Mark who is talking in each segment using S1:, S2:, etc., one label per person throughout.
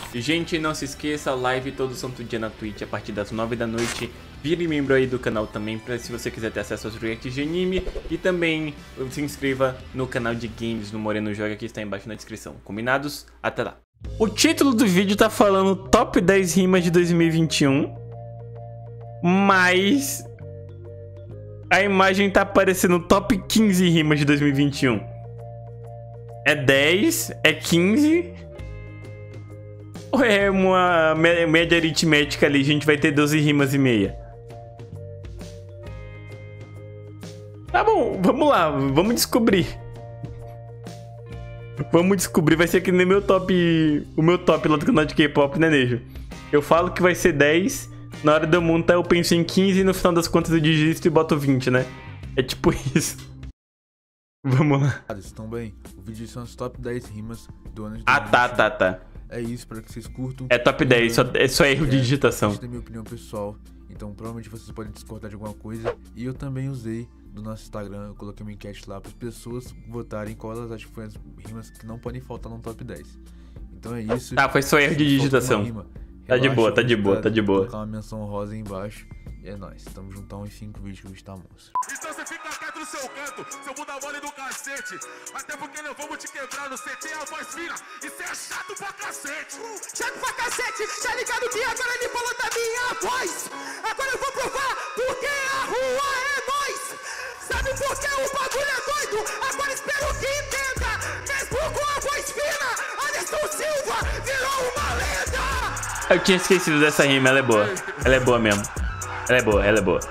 S1: E, gente, não se esqueça, live todo santo dia na Twitch a partir das 9 da noite. Vire membro aí do canal também, pra se você quiser ter acesso aos reacts de anime. E também se inscreva no canal de games no Moreno Joga, que está embaixo na descrição. Combinados? Até lá. O título do vídeo tá falando Top 10 rimas de 2021. Mas a imagem tá aparecendo Top 15 rimas de 2021. É 10? É 15? Ou é uma média aritmética ali? A gente vai ter 12 rimas e meia. Tá bom, vamos lá, vamos descobrir. Vamos descobrir, vai ser aqui no meu top. O meu top lá do canal de K-pop, né, Nejo? Eu falo que vai ser 10, na hora de eu montar eu penso em 15 e no final das contas eu digito e boto 20, né? É tipo isso. Vamos lá.
S2: Estão bem? O vídeo são as top 10 rimas do ano de 2021.
S1: Ah, tá.
S2: É isso, espero que vocês curtam.
S1: É top 10, é só erro de digitação.
S2: Isso é minha opinião pessoal, então provavelmente vocês podem discordar de alguma coisa. E eu também usei do nosso Instagram, eu coloquei uma enquete lá para as pessoas votarem qual elas acham que foi as rimas que não podem faltar no top 10. Então é isso.
S1: Tá, foi só erro de digitação. Tá de boa, tá de boa, tá de boa.
S2: Vou colocar uma menção rosa aí embaixo. E é nóis, tamo juntão em 5 vídeos que o bicho tá monstro.
S3: Então você fica quieto no seu canto, seu bunda mole do cacete. Até porque nós vamos te quebrar no CT, a voz fina. Isso é chato pra cacete.
S4: Chato pra cacete, tá ligado que agora ele falou da minha voz. Agora eu vou provar porque a rua é nós. Sabe por que o bagulho é doido? Agora espero que entenda. Mesmo com a voz fina, Anderson Silva virou uma lenda.
S1: Eu tinha esquecido dessa rima, ela é boa. Ela é boa mesmo. Ela é boa.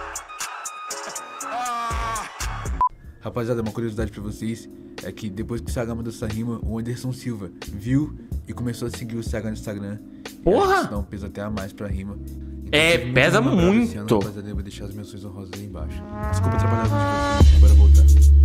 S2: Rapaziada, uma curiosidade pra vocês é que depois que o CH mandou essa rima, o Anderson Silva viu e começou a seguir o CH no Instagram.
S1: Porra!
S2: Isso dá um peso até a mais pra rima. Então,
S1: É, pesa muito.
S2: Ano, rapaziada, eu vou deixar as menções honrosas aí embaixo. Desculpa atrapalhar o vídeo, bora voltar.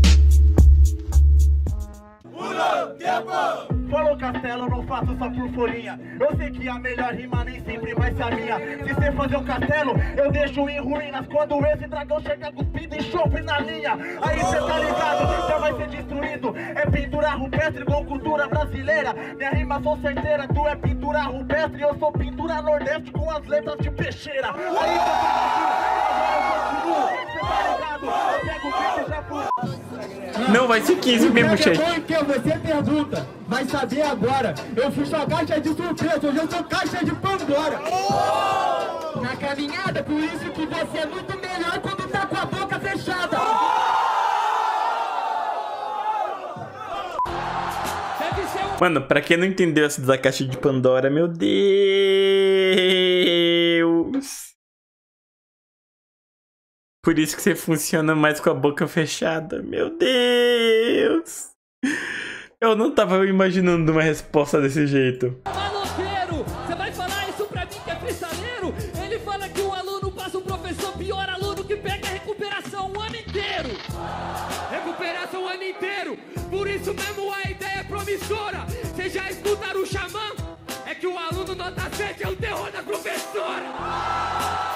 S5: Falou castelo, não faço só por folhinha. Eu sei que a melhor rima nem sempre vai ser a minha. Se você fazer um castelo, eu deixo em ruínas. Quando esse dragão chegar cuspido e chope na linha, aí cê tá ligado, já vai ser destruído. É pintura rupestre com cultura brasileira. Minha rima são certeira, tu é pintura rupestre. Eu sou pintura nordeste com as letras de peixeira. Aí cê tá ligado, eu pego o bicho e já fui.
S1: Não, vai ser 15 mesmo, chat.
S5: Que você pergunta, vai saber agora. Eu fui sua caixa de surpresa, hoje eu sou caixa de Pandora. Na caminhada, por isso que você é muito melhor quando tá com a boca fechada.
S1: Mano, pra quem não entendeu essa da caixa de Pandora, meu Deus. Por isso que você funciona mais com a boca fechada. Meu Deus. Eu não tava imaginando uma resposta desse jeito.
S6: Maloqueiro, você vai falar isso pra mim que é cristaleiro? Ele fala que um aluno passa um professor pior aluno que pega a recuperação o ano inteiro. Recuperação o ano inteiro. Por isso mesmo a ideia é promissora. Vocês já escutaram o xamã? É que o aluno nota 7 é o terror da professora.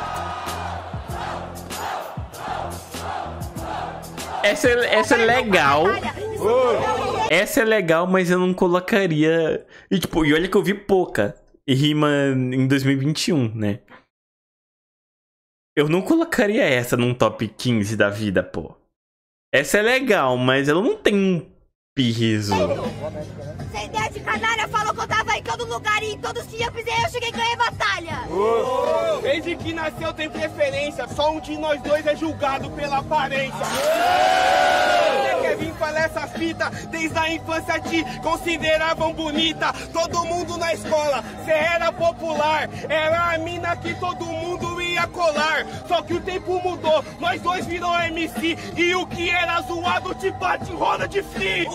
S1: Essa é legal. Essa é legal, mas eu não colocaria. E tipo, e olha que eu vi pouca rima em 2021, né? Eu não colocaria essa num top 15 da vida, pô. Essa é legal, mas ela não tem um piso.
S7: Sem ideia de canalha, falou que eu tava em todo lugar e em todos os dias eu pisei, eu cheguei e ganhei batalha.
S5: Desde que nasceu tem preferência, só um de nós dois é julgado pela aparência. Você quer vir falar essa fita? Desde a infância te consideravam bonita. Todo mundo na escola, cê era popular. Era a mina que todo mundo ia colar. Só que o tempo mudou, nós dois virou MC. E o que era zoado te bate em roda de free.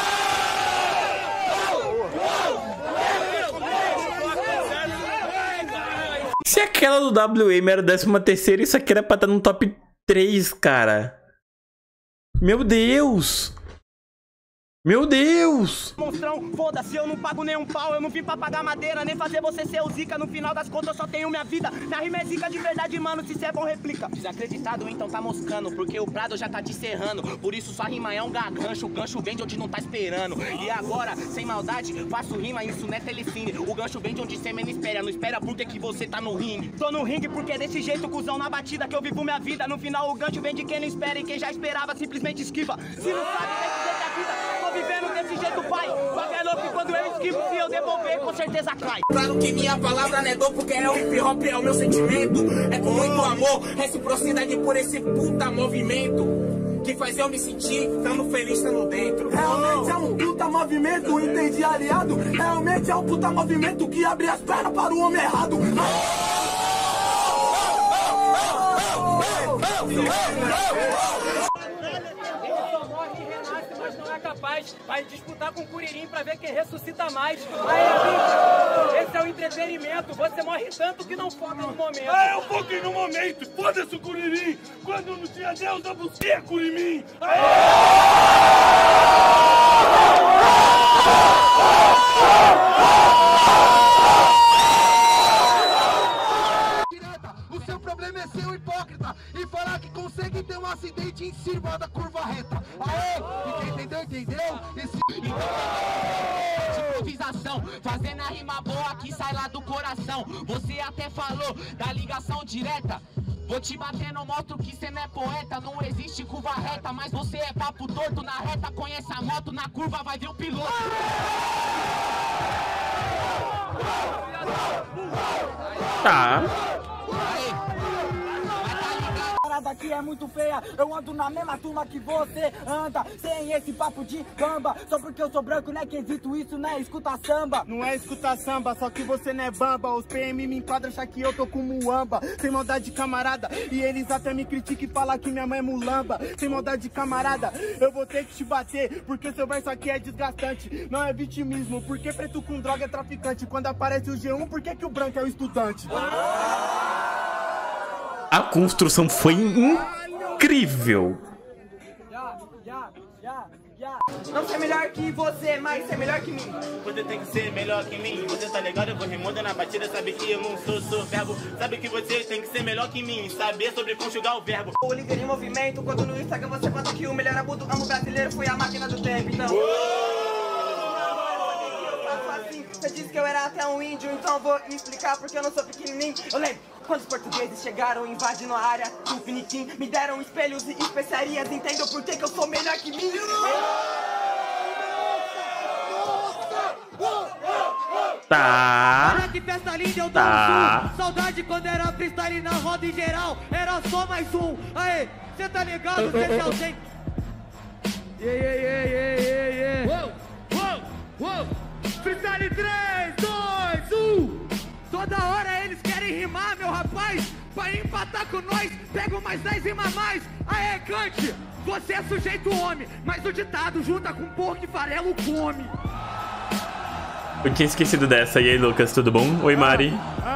S1: Se aquela do WM era 13ª, isso aqui era pra estar no top 3, cara. Meu Deus! Meu Deus!
S5: Monstrão, foda-se, eu não pago nenhum pau. Eu não vim pra pagar madeira, nem fazer você ser o zica. No final das contas eu só tenho minha vida. Na rima é zica de verdade, mano, se cê é bom replica. Desacreditado, então tá moscando, porque o Prado já tá te serrando. Por isso sua rima é um gargancho, o gancho vem de onde não tá esperando. E agora, sem maldade, faço rima, isso não é telecine. O gancho vem de onde cê menos espera, não espera porque que você tá no ringue. Tô no ringue porque é desse jeito, cuzão, na batida que eu vivo minha vida. No final o gancho vem de quem não espera e quem já esperava simplesmente esquiva. Se não sabe, tem que ver a vida. Vivendo desse jeito, pai. Paga louco quando eu esquivo, se eu devolver, com certeza cai. Claro que minha palavra negou, porque é o hip hop, é o meu sentimento. É com muito amor, reciprocidade por esse puta movimento que faz eu me sentir tamo feliz, tamo dentro. Realmente é um puta movimento, entendi, aliado. Realmente é um puta movimento que abre as pernas para o homem errado. Vai disputar com o Curirim pra ver quem ressuscita mais. Aí, amigo, esse é o entretenimento. Você morre tanto que não foca no momento.
S3: Ah, eu foquei no momento. Foda-se o Curirim. Quando não tinha Deus, eu busquei a Curirim.
S4: O seu problema é ser um hipócrita e falar que consegue ter um acidente em cima da curva reta. Aê! E quem entendeu, entendeu?
S6: Improvisação, fazendo a rima boa que sai lá do coração. Você até falou da ligação direta. Vou te batendo, mostro que cê não é poeta. Não existe curva reta, mas você é papo torto. Na reta conhece a moto, na curva vai ver o piloto.
S1: Tá.
S5: Aqui é muito feia, eu ando na mesma turma que você anda, sem esse papo de bamba. Só porque eu sou branco, né, quesito isso, né, escuta samba. Não é escutar samba, só que você não é bamba. Os PM me enquadram, achar que eu tô com muamba. Sem maldade, camarada, e eles até me criticam e falam que minha mãe é mulamba. Sem maldade, camarada, eu vou ter que te bater, porque seu verso aqui é desgastante. Não é vitimismo, porque preto com droga é traficante. Quando aparece o G1, por que que o branco é o estudante?
S1: A construção foi incrível.
S5: Não ser melhor que você, mas ser melhor que mim.
S8: Você tem que ser melhor que mim. Você tá ligado? Eu vou rimando na batida. Sabe que eu não sou verbo. Sabe que você tem que ser melhor que mim. Saber sobre conjugar o verbo.
S5: O líder em movimento. Quando no Instagram você bota que o melhor abuso amo brasileiro foi a máquina do tempo. Então você disse que eu era até um índio, então vou explicar porque eu não sou pequenininho. Eu lembro quando os portugueses chegaram invadindo a área do Finiquim, me deram espelhos e especiarias, entendam por que eu sou melhor que mim.
S1: Tá.
S6: Olha que festa linda, eu
S1: Tá.
S6: Saudade quando era freestyle na roda em geral. Era só mais um. Aê, cê tá ligado? Cê tá ausente. Uou. Freestyle 3, 2, 1. Toda hora eles querem rimar, meu rapaz. Pra empatar com nós, pega mais 10 rima mais. Aê, cante. Você é sujeito homem, mas o ditado junta com porco e farelo come.
S1: Eu tinha esquecido dessa. E aí, Lucas, tudo bom? Oi, Mari.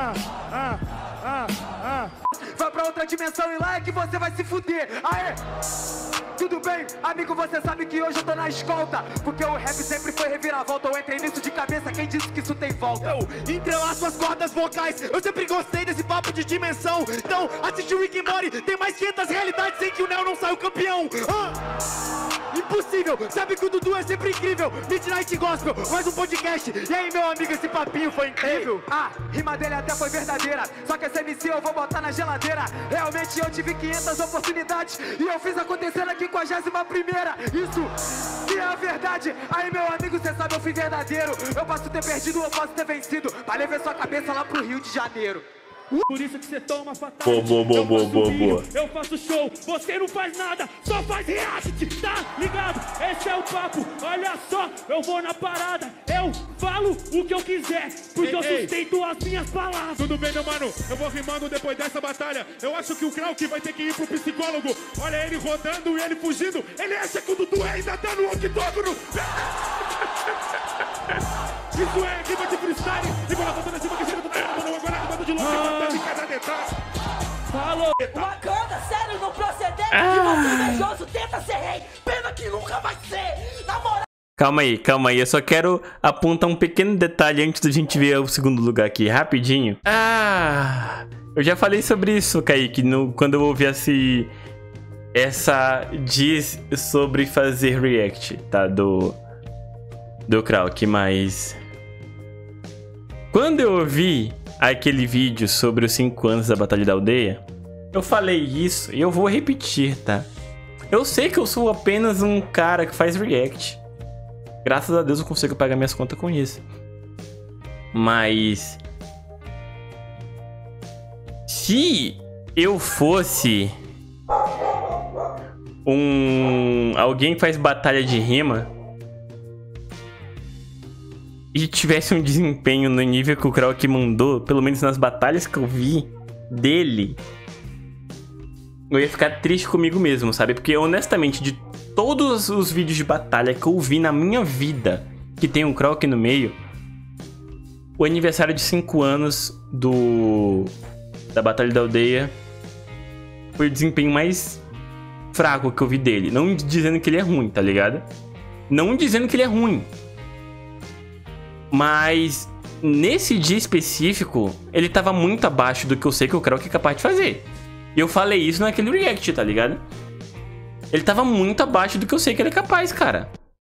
S5: Vai pra outra dimensão e lá é que você vai se fuder. Aê! Tudo bem, amigo, você sabe que hoje eu tô na escolta, porque o rap sempre foi reviravolta. Eu entrei nisso de cabeça, quem disse que isso tem volta? Eu entrelaço as cordas vocais, eu sempre gostei desse papo de dimensão. Então, assiste o Rick and Morty, tem mais 500 realidades sem que o Neo não saiu campeão. Impossível, sabe que o Dudu é sempre incrível. Midnight Gospel, mais um podcast. E aí, meu amigo, esse papinho foi incrível. A rima dele até foi verdadeira, só que essa MC eu vou botar na geladeira. Realmente eu tive 500 oportunidades e eu fiz acontecer na 51ª. Isso que é a verdade. Aí, meu amigo, cê sabe, eu fui verdadeiro. Eu posso ter perdido, eu posso ter vencido, pra levar sua cabeça lá pro Rio de Janeiro.
S6: Por isso que você toma fatality.
S1: Boa.
S6: Eu faço show, você não faz nada, só faz reality, tá ligado? Esse é o papo, olha só, eu vou na parada, eu falo o que eu quiser, porque eu sustento as minhas palavras.
S3: Tudo bem, meu mano, eu vou rimando depois dessa batalha. Eu acho que o Krauk vai ter que ir pro psicólogo. Olha ele rodando e ele fugindo. Ele acha que o Dudu ainda tá no octógono. Isso é rima de freestyle. E bola voltando acima que chega do tempo. Não agora rimando de longe, matando em cada detalhe.
S6: Falou!
S5: Wakanda, sério, não proceder. Que você invejoso tenta ser rei. Pena que nunca vai ser. Na moral.
S1: Calma aí. Eu só quero apontar um pequeno detalhe antes da gente ver o segundo lugar aqui, rapidinho. Eu já falei sobre isso, Kaique, quando eu ouvi essa diz sobre fazer react, tá? Do Krauk, mas... Quando eu ouvi aquele vídeo sobre os 5 anos da Batalha da Aldeia, eu falei isso e eu vou repetir, tá? Eu sei que eu sou apenas um cara que faz react. Graças a Deus eu consigo pagar minhas contas com isso. Mas... se eu fosse... alguém que faz batalha de rima e tivesse um desempenho no nível que o Krauk mandou, pelo menos nas batalhas que eu vi dele, eu ia ficar triste comigo mesmo, sabe? Porque honestamente, de todos os vídeos de batalha que eu vi na minha vida que tem um Krauk no meio, o aniversário de 5 anos da Batalha da Aldeia foi o desempenho mais fraco que eu vi dele. Não dizendo que ele é ruim, tá ligado? Não dizendo que ele é ruim. Mas nesse dia específico, ele tava muito abaixo do que eu sei que o Krauk é capaz de fazer. E eu falei isso naquele react, tá ligado? Ele tava muito abaixo do que eu sei que ele é capaz, cara.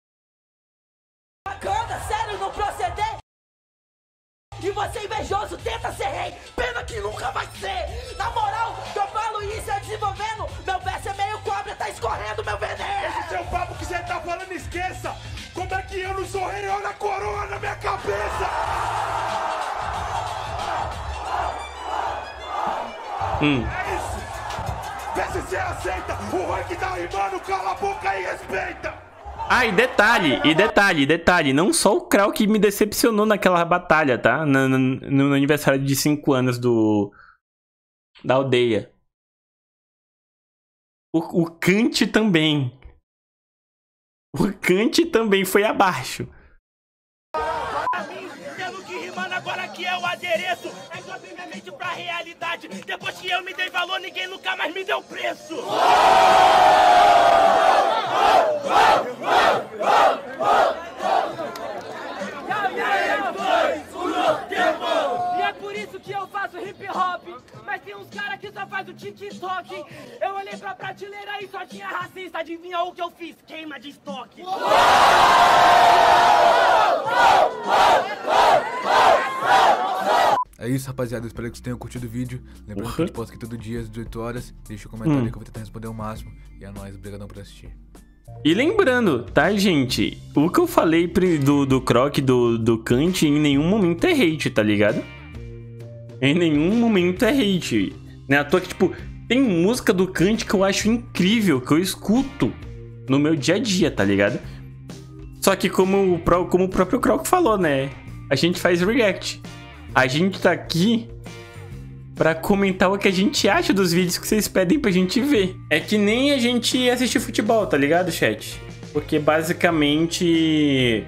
S4: Bacana, sério, não proceder. E você invejoso tenta ser rei, pena que nunca vai ser. Na moral, eu falo isso é desenvolvendo. Meu verso é meio cobra, tá escorrendo meu veneno.
S3: Esse seu papo que você tá falando, esqueça. Como é que eu não sou rei? Olha a coroa na minha cabeça. É isso. Vê se você aceita. O rank tá rimando, cala a boca e respeita.
S1: E detalhe, não só o Krauk me decepcionou naquela batalha, tá? No aniversário de 5 anos da aldeia. O Kant também. O Kant também foi abaixo.
S8: Temos que rimando agora que é o adereço. É que eu abri minha mente pra realidade. Depois que eu me dei valor, ninguém nunca mais me deu preço.
S4: E é por isso que eu faço hip hop. Mas tem uns caras que só faz o TikTok. Eu olhei pra prateleira e só tinha racista. Adivinha o que eu fiz? Queima de estoque.
S2: É isso, rapaziada. Eu espero que vocês tenham curtido o vídeo. Lembrando que a gente posta aqui todo dia às 18 horas. Deixa um comentário aí que eu vou tentar responder o máximo. E é nóis, obrigadão por assistir.
S1: E lembrando, tá, gente? O que eu falei do Krauk, do Kant, em nenhum momento é hate, tá ligado? Em nenhum momento é hate. Não é à toa que, tipo, tem música do Kant que eu acho incrível, que eu escuto no meu dia a dia, tá ligado? Só que como o próprio Krauk falou, né? A gente faz react. A gente tá aqui pra comentar o que a gente acha dos vídeos que vocês pedem pra gente ver. É que nem a gente assistir futebol, tá ligado, chat? Porque basicamente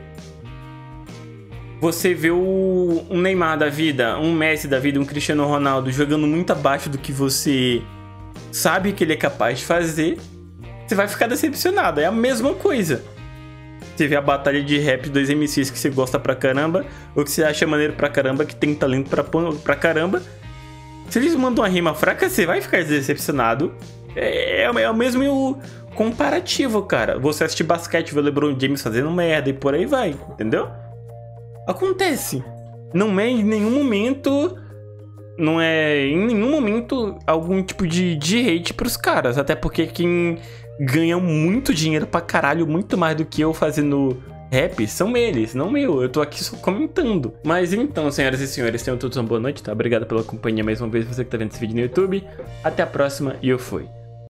S1: você vê um Neymar da vida, um Messi da vida, um Cristiano Ronaldo jogando muito abaixo do que você sabe que ele é capaz de fazer, você vai ficar decepcionado. É a mesma coisa. Você vê a batalha de rap dos MCs que você gosta pra caramba, ou que você acha maneiro pra caramba, que tem talento pra caramba. Se eles mandam uma rima fraca, você vai ficar decepcionado. É o mesmo comparativo, cara. Você assistir basquete, ver o LeBron James fazendo merda e por aí vai, entendeu? Acontece. Não é em nenhum momento... Não é em nenhum momento algum tipo de hate pros caras. Até porque quem ganha muito dinheiro pra caralho, muito mais do que eu fazendo rap, são eles, não eu. Eu tô aqui só comentando. Mas então, senhoras e senhores, tenham todos uma boa noite, tá? Obrigado pela companhia mais uma vez, você que tá vendo esse vídeo no YouTube. Até a próxima e eu fui.